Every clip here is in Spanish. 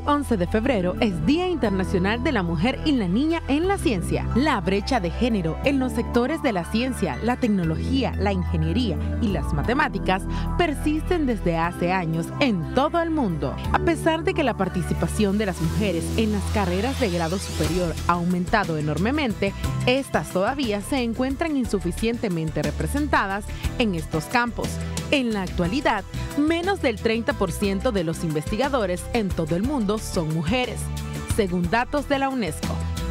11 de febrero es Día Internacional de la Mujer y la Niña en la Ciencia. La brecha de género en los sectores de la ciencia, la tecnología, la ingeniería y las matemáticas persisten desde hace años en todo el mundo. A pesar de que la participación de las mujeres en las carreras de grado superior ha aumentado enormemente, estas todavía se encuentran insuficientemente representadas en estos campos. En la actualidad, menos del 30% de los investigadores en todo el mundo son mujeres, según datos de la UNESCO.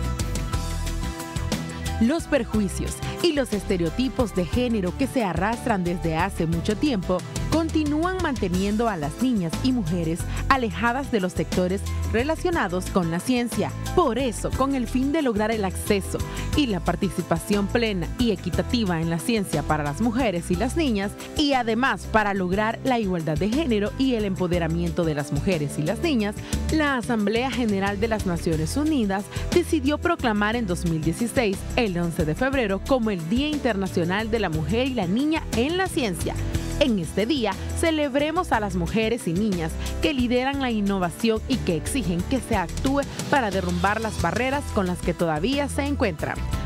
Los perjuicios y los estereotipos de género que se arrastran desde hace mucho tiempo continúan manteniendo a las niñas y mujeres alejadas de los sectores relacionados con la ciencia. Por eso, con el fin de lograr el acceso y la participación plena y equitativa en la ciencia para las mujeres y las niñas, y además para lograr la igualdad de género y el empoderamiento de las mujeres y las niñas, la Asamblea General de las Naciones Unidas decidió proclamar en 2016 el 11 de febrero como el Día Internacional de la Mujer y la Niña en la Ciencia. En este día, celebremos a las mujeres y niñas que lideran la innovación y que exigen que se actúe para derrumbar las barreras con las que todavía se encuentran.